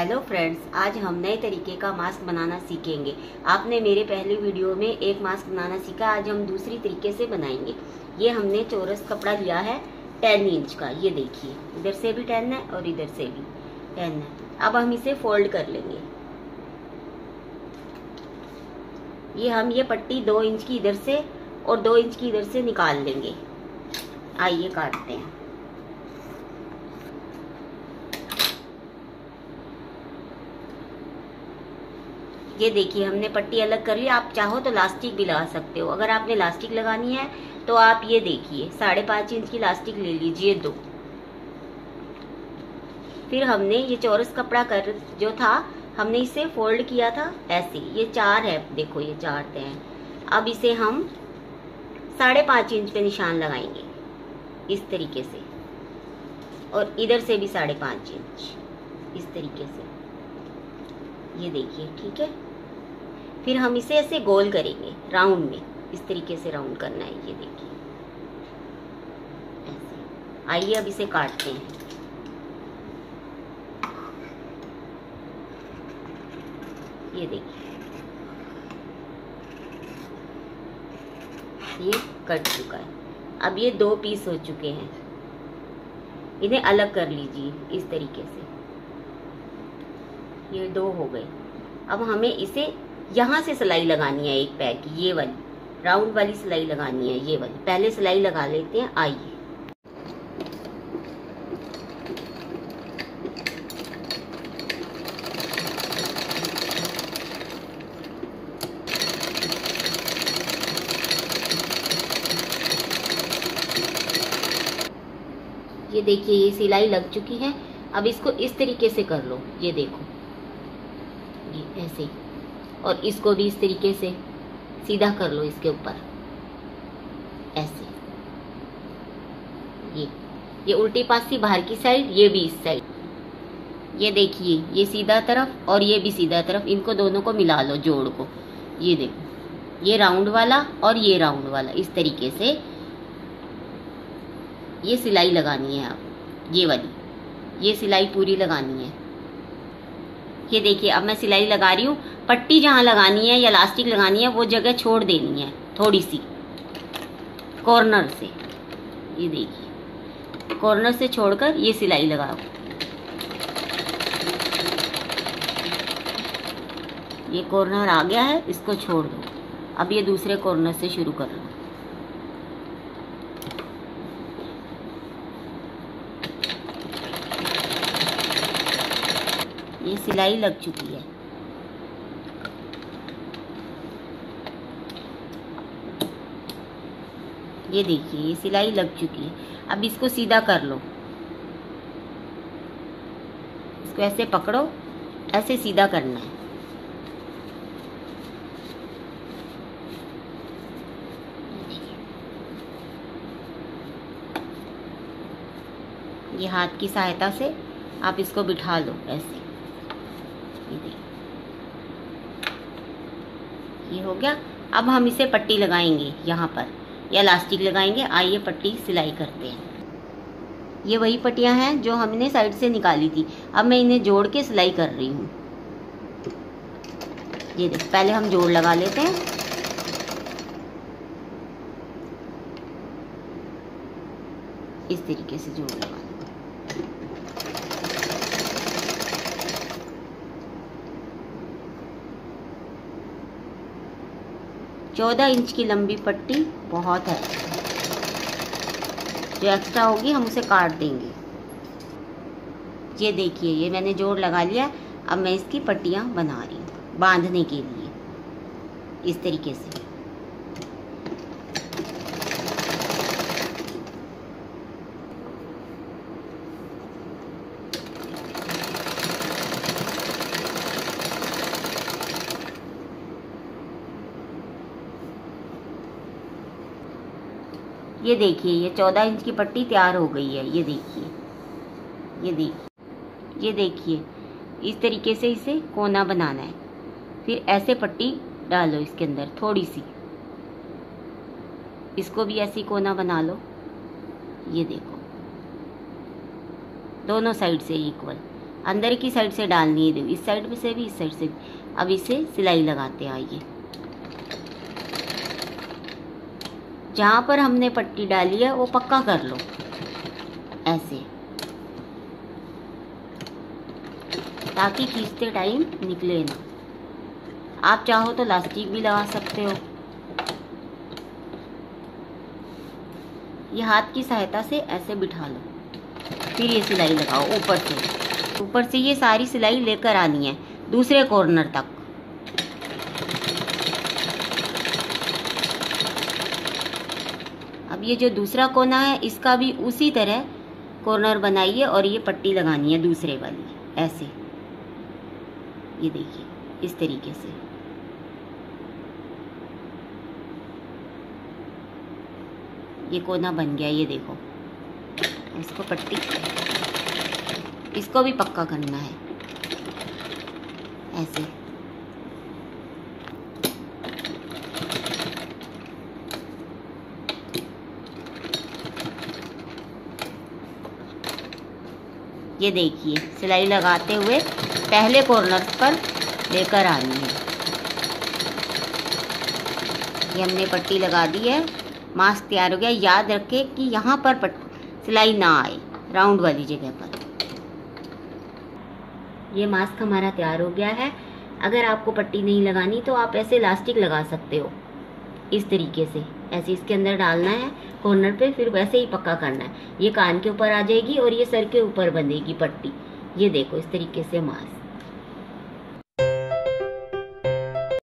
Hello friends, आज हम नए तरीके का मास्क बनाना सीखेंगे। आपने मेरे पहले वीडियो में एक मास्क बनाना सीखा, आज हम दूसरी तरीके से बनाएंगे। ये हमने चौरस कपड़ा लिया है 10 इंच का। ये देखिए, इधर से भी 10 है और इधर से भी 10 है। अब हम इसे फोल्ड कर लेंगे। ये पट्टी 2 इंच की इधर से और 2 इंच की इधर से निकाल लेंगे। आइए काटते हैं। ये देखिए, हमने पट्टी अलग कर ली। आप चाहो तो लास्टिक भी लगा सकते हो। अगर आपने लास्टिक लगानी है तो आप ये देखिए 5.5 इंच की लास्टिक ले लीजिए 2। फिर हमने ये चौरस कपड़ा कर जो था, हमने इसे फोल्ड किया था ऐसे। ये 4 है, देखो ये 4 हैं। अब इसे हम 5.5 इंच पे निशान लगाएंगे इस तरीके से, और इधर से भी 5.5 इंच इस तरीके से। ये देखिए, ठीक है। फिर हम इसे ऐसे गोल करेंगे राउंड में, इस तरीके से राउंड करना है। ये देखिए ऐसे। आइए अब इसे काटते हैं। ये देखिए, ये कट चुका है। अब ये 2 पीस हो चुके हैं। इन्हें अलग कर लीजिए इस तरीके से। ये 2 हो गए। अब हमें इसे यहाँ से सिलाई लगानी है, एक पैर की, ये वाली राउंड वाली सिलाई लगानी है। ये वाली पहले सिलाई लगा लेते हैं। आइए, ये देखिए, ये सिलाई लग चुकी है। अब इसको इस तरीके से कर लो। ये देखो, ये ऐसे, और इसको भी इस तरीके से सीधा कर लो इसके ऊपर ऐसे। ये उल्टी पासी बाहर की साइड, ये भी इस साइड। ये देखिए, ये सीधा तरफ और ये भी सीधा तरफ, इनको दोनों को मिला लो, जोड़ को। ये देखो, ये राउंड वाला और ये राउंड वाला, इस तरीके से ये सिलाई लगानी है। आप ये वाली, ये सिलाई पूरी लगानी है। ये देखिए, अब मैं सिलाई लगा रही हूँ। पट्टी जहाँ लगानी है या लास्टिक लगानी है वो जगह छोड़ देनी है थोड़ी सी कॉर्नर से। ये देखिए, कॉर्नर से छोड़कर ये सिलाई लगाओ। ये कॉर्नर आ गया है, इसको छोड़ दो। अब ये दूसरे कॉर्नर से शुरू कर लो। ये सिलाई लग चुकी है। ये देखिए, ये सिलाई लग चुकी है। अब इसको सीधा कर लो। इसको ऐसे पकड़ो, ऐसे सीधा करना है। ये हाथ की सहायता से आप इसको बिठा लो ऐसे। ये हो गया। अब हम इसे पट्टी लगाएंगे यहाँ पर, या लास्टिक लगाएंगे। आइए पट्टी सिलाई करते हैं। ये वही पट्टियाँ हैं जो हमने साइड से निकाली थी। अब मैं इन्हें जोड़ के सिलाई कर रही हूँ। ये देख, पहले हम जोड़ लगा लेते हैं। इस तरीके से जोड़ लगा। 14 इंच की लंबी पट्टी बहुत है। जो एक्स्ट्रा होगी हम उसे काट देंगे। ये देखिए, ये मैंने जोड़ लगा लिया। अब मैं इसकी पट्टियाँ बना रही हूँ बांधने के लिए, इस तरीके से। ये देखिए, ये 14 इंच की पट्टी तैयार हो गई है। ये देखिए, ये देखिए, ये देखिए, इस तरीके से इसे कोना बनाना है। फिर ऐसे पट्टी डालो इसके अंदर थोड़ी सी, इसको भी ऐसी कोना बना लो। ये देखो, दोनों साइड से इक्वल। अंदर की साइड से डालनी है, इस साइड में से भी, इस साइड से भी। अब इसे सिलाई लगाते आइए। जहाँ पर हमने पट्टी डाली है वो पक्का कर लो ऐसे, ताकि खींचते टाइम निकले ना। आप चाहो तो लास्टिक भी लगा सकते हो। ये हाथ की सहायता से ऐसे बिठा लो, फिर ये सिलाई लगाओ ऊपर से। ऊपर से ये सारी सिलाई लेकर आनी है दूसरे कॉर्नर तक। अब ये जो दूसरा कोना है इसका भी उसी तरह कॉर्नर बनाइए और ये पट्टी लगानी है दूसरे वाली ऐसे। ये देखिए इस तरीके से। ये कोना बन गया, ये देखो। इसको पट्टी, इसको भी पक्का करना है ऐसे। ये देखिए सिलाई लगाते हुए पहले कॉर्नर पर लेकर आनी है। ये हमने पट्टी लगा दी है, मास्क तैयार हो गया। याद रखें कि यहाँ पर सिलाई ना आए, राउंड वाली जगह पर। ये मास्क हमारा तैयार हो गया है। अगर आपको पट्टी नहीं लगानी तो आप ऐसे इलास्टिक लगा सकते हो, इस तरीके से ऐसे इसके अंदर डालना है कॉर्नर पे, फिर वैसे ही पक्का करना है। ये कान के ऊपर आ जाएगी और ये सर के ऊपर बंधेगी पट्टी। ये देखो इस तरीके से मास्क।